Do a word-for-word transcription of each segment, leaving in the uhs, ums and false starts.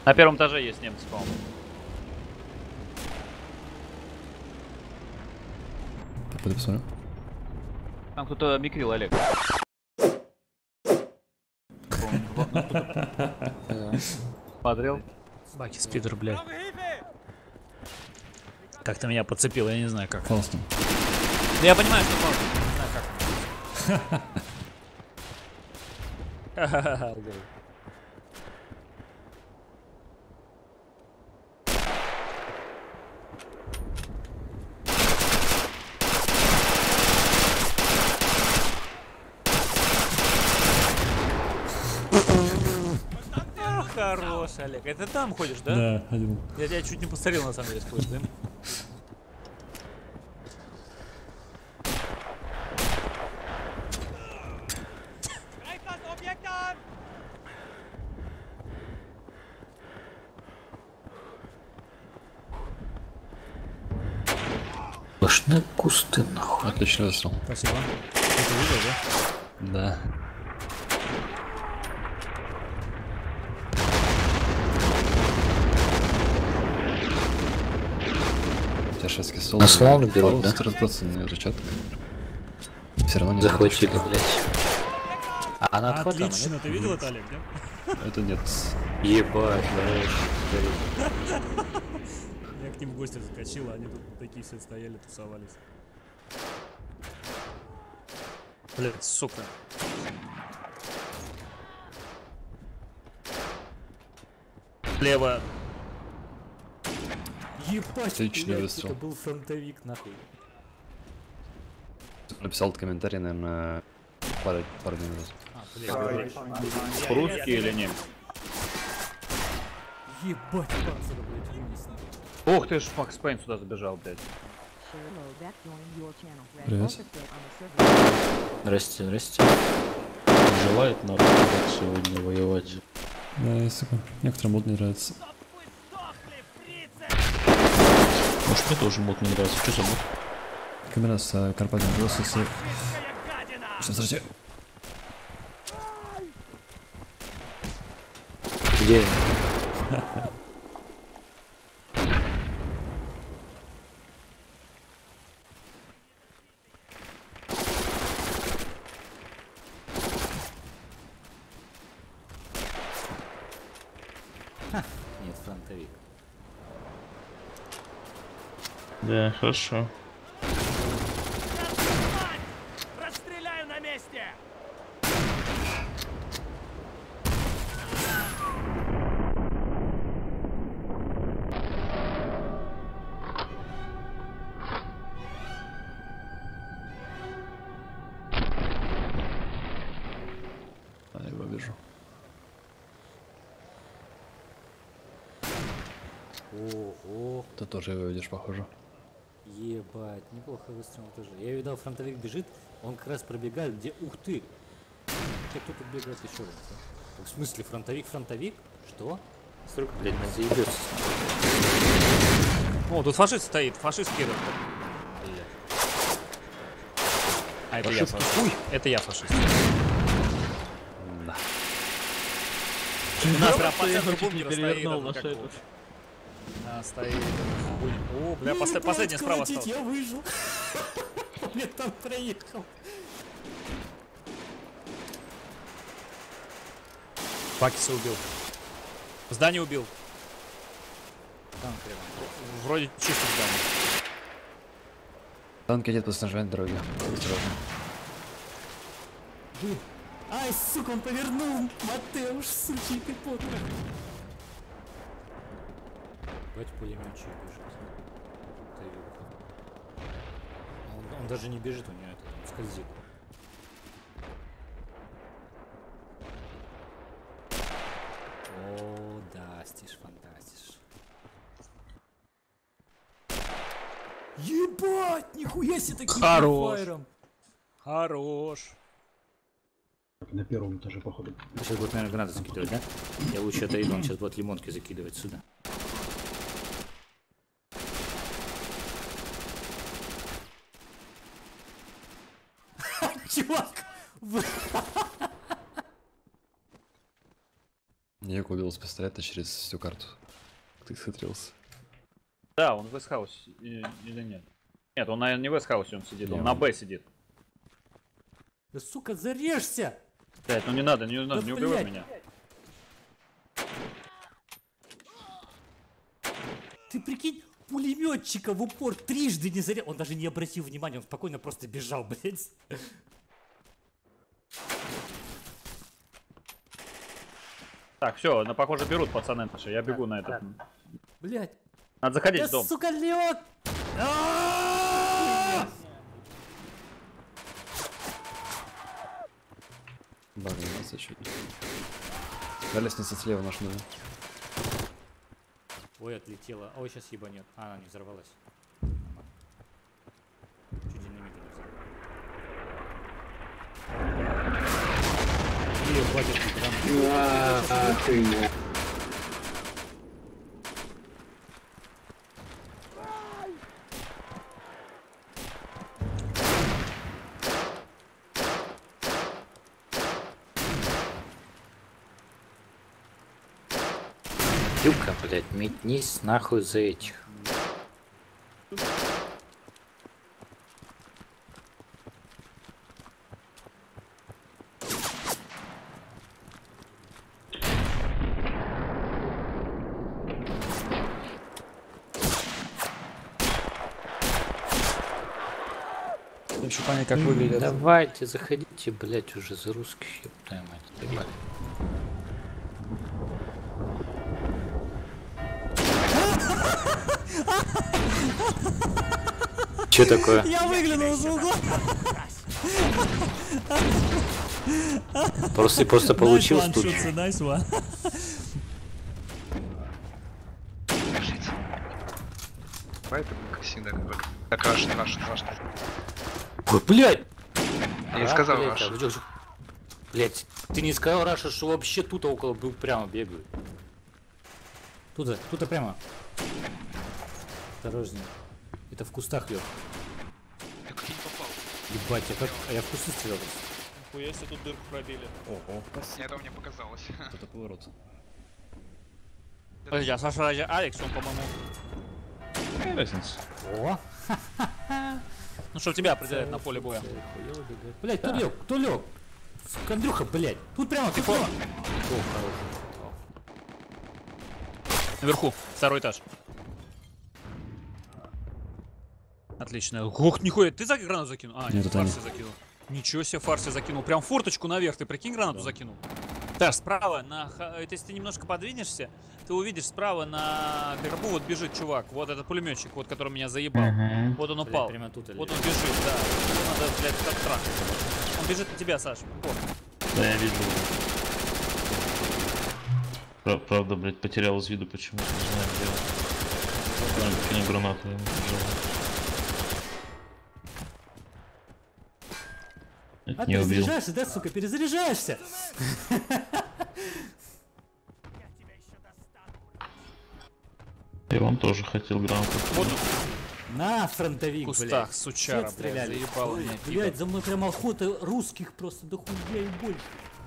На первом этаже есть немцы, по-моему. Пойду посмотрю. Там кто-то микрил, Олег. Смотрел? Баки спидер, блядь. Как-то меня подцепил, я не знаю как. Классно. Да я понимаю, что можно. Не знаю как. Ха-ха-ха. Хорош, Олег. Это ты там ходишь, да? Да, один. Я тебя чуть не посмотрел, на самом деле, сквозь дым. Сплошные кусты, нахуй. Отлично застрял. Спасибо. Ты видел, да? Да. Шведский стол. На славу берут, да? Стопроцентный рычаг. Все равно не захватили, блядь. А она отход там, Отлично, нет? ты видел это, Олег, да? Это нет. Ебать, Я к ним в гости заскочил, а они тут такие все стояли, тусовались. Блядь, сука. Лево. Ебать, Отличный блядь, выстрел. это был фронтовик, нахуй. Написал этот комментарий, наверное, пару, пару дней назад. А, блядь. Русский или немец? Ебать, панцира, блядь, вынес, нахуй. Ух ты ж, Макс Пейн сюда забежал, блядь. Привет. Здрасте, здрасте. Желает народ сегодня воевать. Да, я сука. Некоторым мод не нравится. Может, мне тоже мод не нравится. Что за мод? Камера с Карпатием просто с... Что, подожди. Где? Нет, фронтовик. Да, хорошо. Расстреляю на месте! А, я его вижу. Ого. Ты тоже его видишь, похоже. Ебать, неплохо выстрел тоже. Я видал, фронтовик бежит, он как раз пробегает, где... Ух ты! Кто тут бегает еще раз, а? В смысле, фронтовик, фронтовик? Что? Столько, блядь, нас заебется. О, тут фашист стоит, фашист кидает. А это я фашист. Ой, это я фашист. Да. У нас прям по центру бункера стоит. А, стоит. О, бля, послед, последний справа остался. Я выжил. Я там проехал. Пакиса убил. Здание убил. Танк рядом. Вроде чисто здание. Танк идет по снижению дороги. Осторожно. Ай, сука, он повернул! Матеуш, сучий ты потрох! Бать пулеметчик бежит. Он, он даже не бежит, у него это он скользит. О, да, стиш, фантастиш. Ебать, нихуя себе таким фаером! Хорош! На первом этаже, походу. Сейчас будет, наверное, гранаты закидывать, да? Я лучше отойду, он сейчас будет лимонки закидывать сюда. Чувак! Я его убил с пистолета через всю карту. Ты схитрился. Да, он в Вестхаусе или, или нет? Нет, он, наверное, не в Вестхаусе он сидит, он Не, на он- Б сидит. Да сука, зарежься! Блять, ну не надо, не надо, Да не убивай блядь. меня. Ты прикинь, пулеметчика в упор трижды не зарезал. Он даже не обратил внимания, он спокойно просто бежал, блядь. Так, все, на похоже берут пацаны наши, я бегу на этот. Блядь. Надо заходить Да в дом. сука, лёг! Баг, не надо чуть. Да, лестница слева наш надо. Ой, отлетела. Ой, сейчас ебанет. А, она не взорвалась. Чуть динамит не взорвалась. Ебать, это прям... Юбка, блядь, метнись нахуй за этих. Еще понять, как выглядит. Давайте, заходите, блядь, уже за русских, ёб твою мать. Ебать. Че такое? Я выглянул из угла. Просто, просто получил Nice one, стуч. шутся, nice one. Поэтому всегда говорю. Так, Рашен, Рашен, Рашен. Ой, блядь! Я не сказал блядь, Рашен. а где же- Блядь, ты не сказал, Раша, что вообще тут около был прямо бегаю. Тут, тут прямо. Осторожнее. Это в кустах, Лёг. Я как не попал. Ебать, я, как... а я в кусты стрелял. Хуя себе тут дырку пробили. Ого, Мне это мне показалось. это поворот. Подожди, а Саша ради Алекс, он, по-моему... Какая разница? О! Ну что тебя определяет на поле боя? Блять, кто лег? Кто лег? Сука, Андрюха, блять. Тут прямо, тут прямо. О, хороший. Наверху, второй этаж. Отлично. Ох, нихуя, ты за гранату закинул? А, нет, Нет, это фарси закинул. Ничего себе, фарси закинул. Прям форточку наверх, ты прикинь, гранату закинул. Так, справа, на, ха- это если ты немножко подвинешься, ты увидишь справа на горбу вот бежит чувак. Вот этот пулеметчик, вот который меня заебал. Вот он упал. Прямо тут или... Вот он бежит, да. Его надо, блядь, как трах. Он бежит на тебя, Саш. Вот. Да, я видел. Пра- Правда, блядь, потерял из виду почему-то, не знаю, где. Наверное, какие гранаты ему тяжелые. Это А, не убил. перезаряжаешься, да, сука, перезаряжаешься? Я вам тоже хотел гранату. Вот он На, фронтовик, в кустах, блядь. сучара, Все блядь, стреляли. заебал меня. Блять, за мной прям охота русских просто до хуя и больше.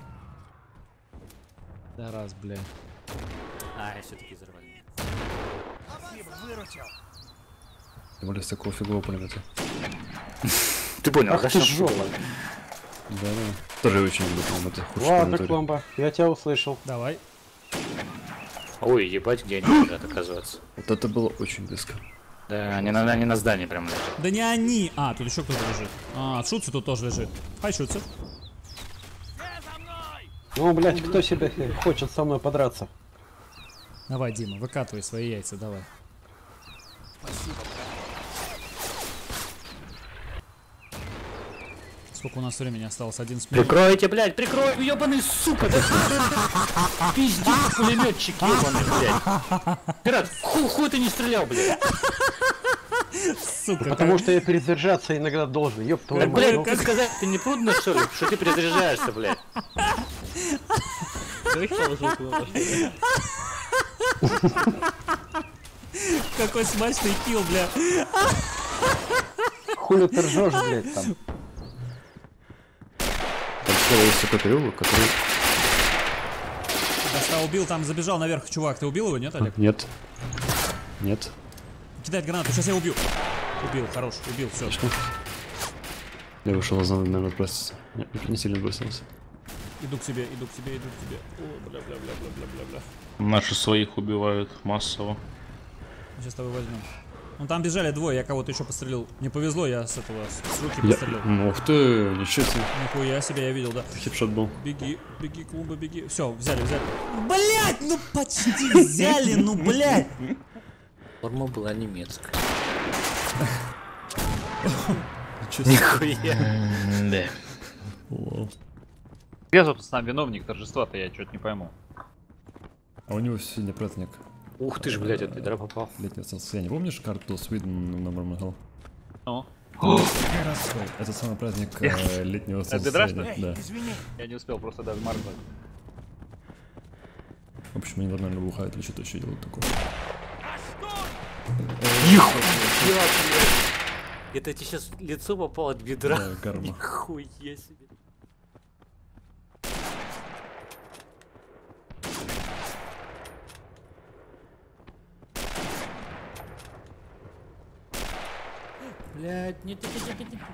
Да раз, блядь. А, я все-таки взорвали. Тем более с такого фигового пулемета. Ты понял, да? Ты жопа. Да, да. Тоже очень люблю, по-моему, это худший Ладно, пулемет. Кломба, я тебя услышал. Давай. Ой, ебать, где они лежат, оказывается. Вот это было очень близко. Да, они на, они на здании прям лежат. Да не они. А, тут еще кто-то лежит. А, Шутцы тут тоже лежит. Хай, Шутцы. Ну, блядь, кто себе хочет со мной подраться? Давай, Дима, выкатывай свои яйца, давай. Сколько у нас времени осталось? одиннадцать минут. Прикройте, блядь, прикрой, ебаный, сука, да пиздец, пулеметчик ебаный, блядь. Пират, хуй, хуй ты не стрелял, блядь. Сука, Потому что я перезаряжаться иногда должен, ёб твою Так, мать. блядь, ну. как сказать, ты не трудно, что ли, что ты перезаряжаешься, блядь? какой смачный килл, бля. Хули ты ржешь, блядь, там. Там слева есть такой переулок, который... Достал убил, там забежал наверх чувак. Ты убил его, нет, Олег? Нет. Нет. Кидает гранату, сейчас я убью. Убил, хорош, убил, все. Я вышел из зоны, наверное, просто не, не сильно бросился. Иду к тебе, иду к тебе, иду к тебе. О, бля-бля-бля-бля-бля-бля-бля. Наши своих убивают массово. Сейчас с тобой возьмем. Ну там бежали двое, я кого-то еще пострелил. Не повезло, я с этого, с руки Я... пострелил. Ну, ух ты, ничего себе. Нихуя себе, я видел, да. Хипшот был. Беги, беги, клумба, беги. Все, взяли, взяли. Блять, ну почти взяли, ну блять. Форма была немецкая. Ничего себе. Нихуя. Да. Вау. Где, собственно, виновник торжества-то, я что-то не пойму. А у него сегодня праздник. Ух ты ж, блядь, от бедра попал. Летнего солнцестояния. Помнишь карту Sweden на Мармагал? Ну, Это самый праздник э, летнего солнцестояния. Да. я не успел просто даже моргнуть. В общем, они нормально бухают или что-то еще делают такое. Это тебе сейчас лицо попало от бедра. Да, карма. Нихуя себе. Блять, нет, нет, нет, нет, нет.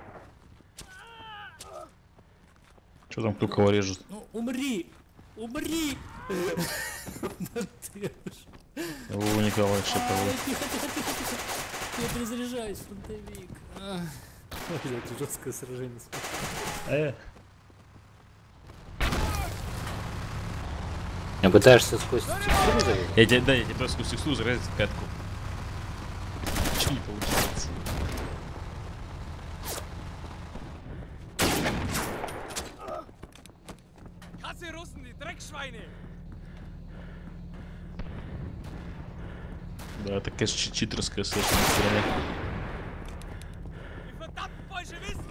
Что там, кто кого режет? Ну, умри! Умри! О, Николай Шаповой. Тихо, тихо, тихо, тихо. Я перезаряжаюсь, фронтовик. Блять, жесткое сражение. Э, Не пытаешься сквозь текстуру завести? Я тебе, да, я тебе просто сквозь текстуру зарезать катку. Чего не получается? Hasse Russen, die Dreckschweine! Да, это, конечно, чит- читерская совершенно сторона. Die verdammten Bolschewisten!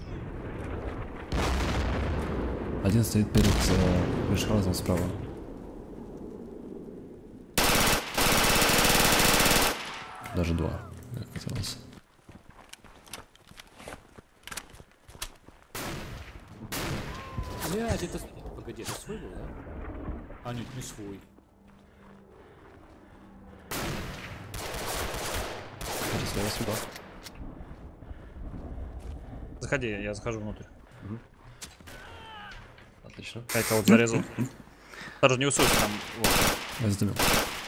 один стоит перед э, Ришхаузом справа. Даже два, как казалось. Блять, это... Погоди, это свой был, да? А, нет, не свой. Смотри, слева сюда. Заходи, я захожу внутрь. Отлично. Я кого-то зарезал. Даже не усуйся там. Вот. Я задумал.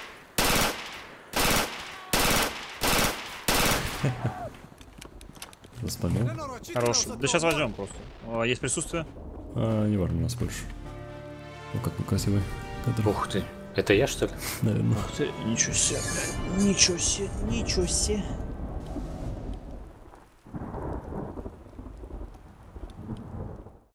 Заспамил. Хорош. Да сейчас возьмем просто. О, есть присутствие? А, не важно, у нас больше. Ну как, ну красивый кадр. Ух ты. Это я, что ли? Наверное. Ничего себе, блядь. Ничего себе, ничего себе.